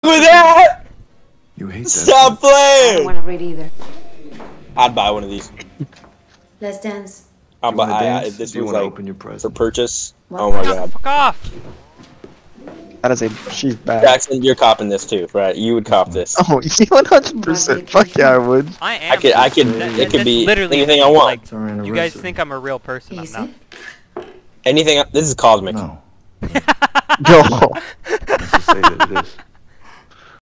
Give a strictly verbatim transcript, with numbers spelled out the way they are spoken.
with that! You hate that. Stop I playing! don't want to read either. I'd buy one of these. Let's dance. I'll You buy. wanna I, I, dance? if this Do you was wanna like open your for present? purchase. What? Oh my god. Fuck off! That is a she's bad. Jackson, you're copping this too, right? You would cop this. Oh, one hundred percent. Fuck yeah, I would. I am. I could. I could. That- It that- could that's be literally anything I want. Like, It's our you guys anniversary. think I'm a real person? I'm Is not. Anything. This is cosmic. No. Yo. Let's just say that it is.